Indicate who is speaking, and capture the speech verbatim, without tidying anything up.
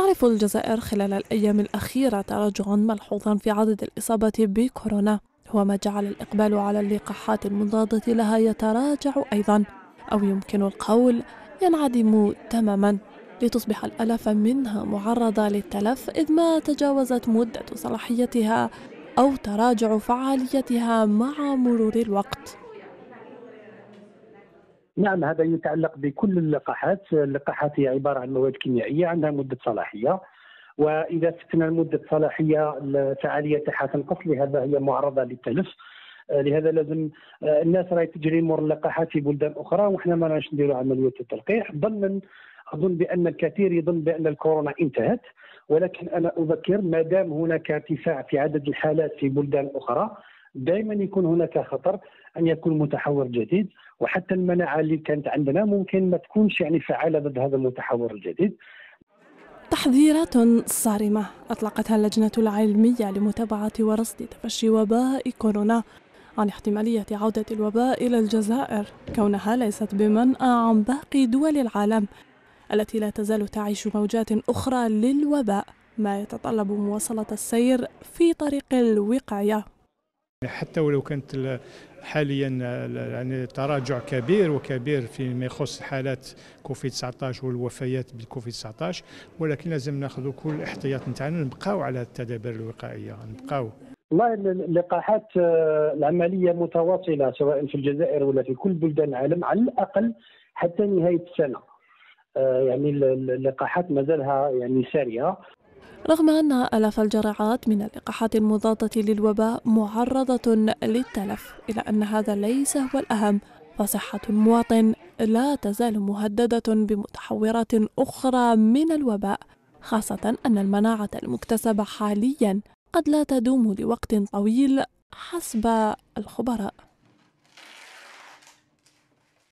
Speaker 1: تعرف الجزائر خلال الأيام الأخيرة تراجعا ملحوظا في عدد الإصابة بكورونا، هو ما جعل الإقبال على اللقاحات المضادة لها يتراجع أيضا، أو يمكن القول ينعدم تماما، لتصبح الآلاف منها معرضة للتلف إذ ما تجاوزت مدة صلاحيتها أو تراجع فعاليتها مع مرور الوقت.
Speaker 2: نعم، هذا يتعلق بكل اللقاحات. اللقاحات هي عبارة عن مواد كيميائية عندها مدة صلاحية، وإذا فتنا مدة صلاحية فعاليتها تنقص، لهذا هي معرضة للتلف. لهذا لازم الناس راهي تجري مور اللقاحات في بلدان أخرى، وإحنا ما راش نديروا عملية التلقيح ظنا. أظن بأن الكثير يظن بأن الكورونا انتهت، ولكن أنا أذكر ما دام هناك ارتفاع في عدد الحالات في بلدان أخرى دائما يكون هناك خطر أن يكون متحور جديد، وحتى المناعة اللي كانت عندنا ممكن ما تكونش يعني فعالة ضد هذا المتحور الجديد.
Speaker 1: تحذيرات صارمة أطلقتها اللجنة العلمية لمتابعة ورصد تفشي وباء كورونا عن احتمالية عودة الوباء إلى الجزائر، كونها ليست بمنأى عن باقي دول العالم التي لا تزال تعيش موجات أخرى للوباء، ما يتطلب مواصلة السير في طريق الوقاية.
Speaker 3: حتى ولو كانت حاليا يعني تراجع كبير وكبير فيما يخص حالات كوفيد تسعة عشر والوفيات بالكوفيد تسعة عشر، ولكن لازم ناخذ كل الاحتياط نتاعنا، نبقاو على التدابير الوقائيه، نبقاو.
Speaker 2: والله اللقاحات العمليه متواصله سواء في الجزائر ولا في كل بلدان العالم على الاقل حتى نهايه السنه. يعني اللقاحات مازالها يعني ساريه.
Speaker 1: رغم أن آلاف الجرعات من اللقاحات المضادة للوباء معرضة للتلف، إلا أن هذا ليس هو الأهم، فصحة المواطن لا تزال مهددة بمتحورات أخرى من الوباء، خاصة أن المناعة المكتسبة حاليا قد لا تدوم لوقت طويل حسب الخبراء.